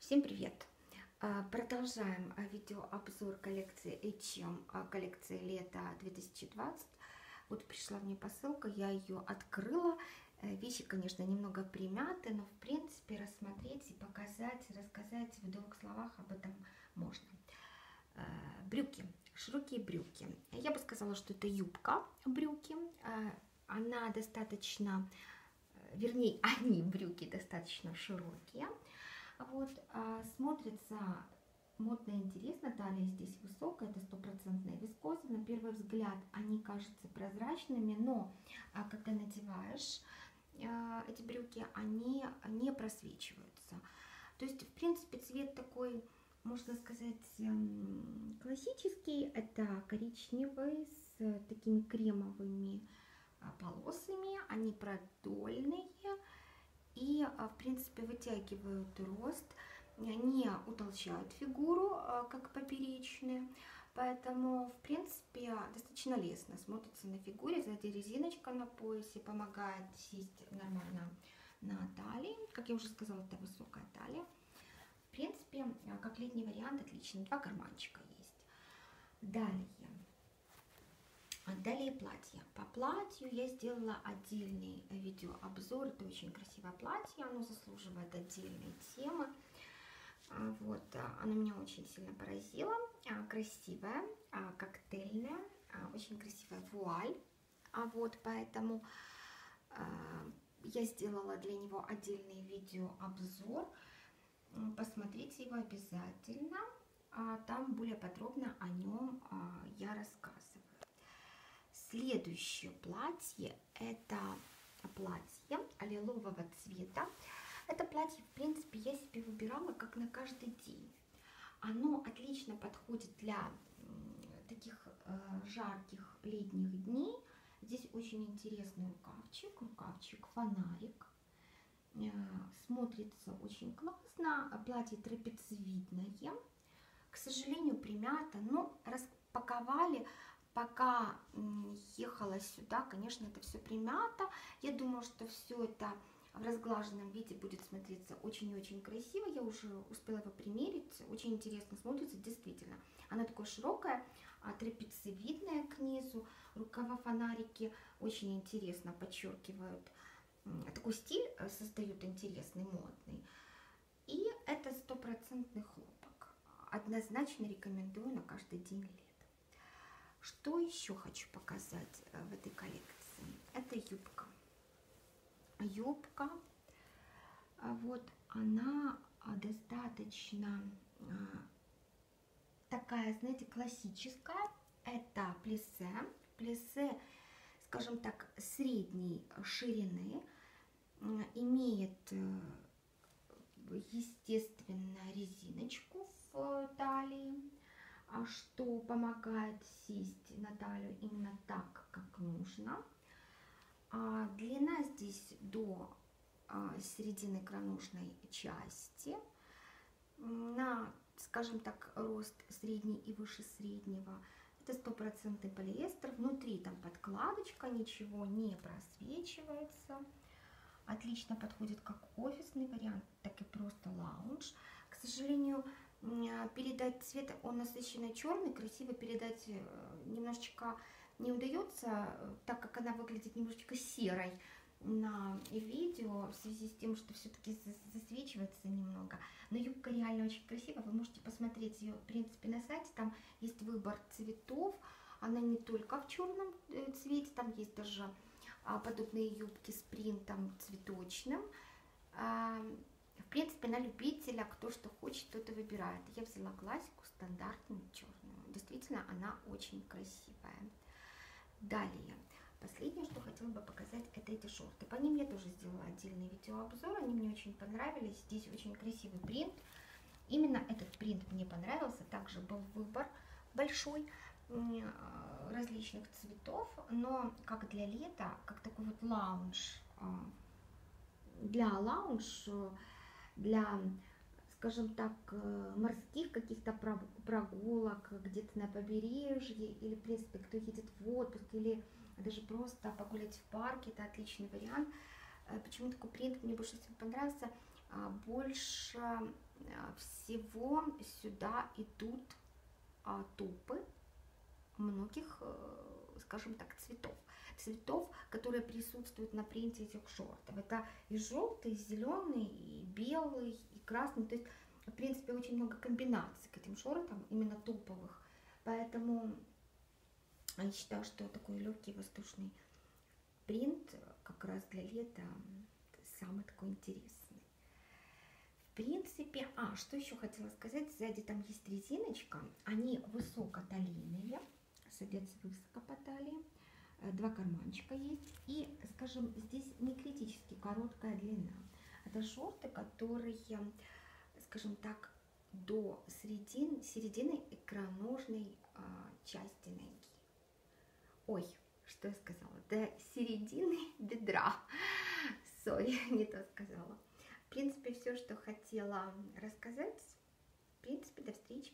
Всем привет! Продолжаем видеообзор коллекции H&M, коллекции лета 2020. Вот пришла мне посылка, я ее открыла. Вещи, конечно, немного примяты, но в принципе рассмотреть и показать, рассказать в двух словах об этом можно. Брюки, широкие брюки. Я бы сказала, что это юбка брюки. Она достаточно, вернее, они брюки достаточно широкие. Вот, смотрится модно и интересно, талия здесь высокая, это стопроцентная вискоза. На первый взгляд они кажутся прозрачными, но когда надеваешь эти брюки, они не просвечиваются. То есть, в принципе, цвет такой, можно сказать, классический. Это коричневый с такими кремовыми полосами, они продольные. И, в принципе, вытягивают рост, не утолщают фигуру, как поперечные. Поэтому, в принципе, достаточно лестно смотрится на фигуре. Сзади резиночка на поясе помогает сесть нормально на талии. Как я уже сказала, это высокая талия. В принципе, как летний вариант, отлично. Два карманчика есть. Далее платье. По платью я сделала отдельный видеообзор. Это очень красивое платье, оно заслуживает отдельной темы. Вот, оно меня очень сильно поразило. Красивое, коктейльное, очень красивая вуаль. Вот, поэтому я сделала для него отдельный видеообзор. Посмотрите его обязательно. Там более подробно о нем я рассказываю. Следующее платье — это платье лилового цвета. Это платье, в принципе, я себе выбирала как на каждый день. Оно отлично подходит для таких жарких летних дней. Здесь очень интересный рукавчик, фонарик. Смотрится очень классно. Платье трапециевидное. К сожалению, примято, но распаковали. Пока ехала сюда, конечно, это все примято. Я думаю, что все это в разглаженном виде будет смотреться очень-очень красиво. Я уже успела его примерить. Очень интересно смотрится, действительно. Она такое широкое, трапециевидное к низу. Рукава фонарики очень интересно подчеркивают. Такой стиль создают интересный, модный. И это стопроцентный хлопок. Однозначно рекомендую на каждый день лета. Что еще хочу показать в этой коллекции? Это юбка. Юбка, вот она достаточно такая, знаете, классическая. Это плиссе, скажем так, средней ширины, имеет, естественно, резиночку в талии, что помогает сесть на талию именно так, как нужно. Длина здесь до середины икроножной части. На, скажем так, рост средний и выше среднего. Это стопроцентный полиэстер. Внутри там подкладочка, ничего не просвечивается. Отлично подходит как офисный вариант, так и просто лаунж. К сожалению, передать цвет, он насыщенно черный, красиво передать немножечко не удается, так как она выглядит немножечко серой на видео, в связи с тем, что все-таки засвечивается немного. Но юбка реально очень красивая, вы можете посмотреть ее, в принципе, на сайте, там есть выбор цветов, она не только в черном цвете, там есть даже подобные юбки с принтом цветочным. В принципе, на любителя, кто что хочет, тот и выбирает. Я взяла классику, стандартную, черную. Действительно, она очень красивая. Далее, последнее, что хотела бы показать, это эти шорты. По ним я тоже сделала отдельный видеообзор, они мне очень понравились. Здесь очень красивый принт. Именно этот принт мне понравился. Также был выбор большой различных цветов, но как для лета, как такой вот лаунж, для, скажем так, морских каких-то прогулок, где-то на побережье, или, в принципе, кто едет в отпуск, или даже просто погулять в парке, это отличный вариант. Почему такой принт мне больше всего понравился? Больше всего сюда идут топы многих, скажем так, цветов, которые присутствуют на принте этих шортов. Это и желтый, и зеленый, и белый, и красный. То есть, в принципе, очень много комбинаций к этим шортам, именно топовых. Поэтому я считаю, что такой легкий воздушный принт как раз для лета самый такой интересный. В принципе, что еще хотела сказать, сзади там есть резиночка, они высокоталийные, садятся высоко по талии, 2 карманчика есть, и, скажем, здесь не критически короткая длина. Это шорты, которые, скажем так, до середины икроножной части ноги. Ой, что я сказала? До середины бедра. Сори, не то сказала. В принципе, все, что хотела рассказать. В принципе, до встречи.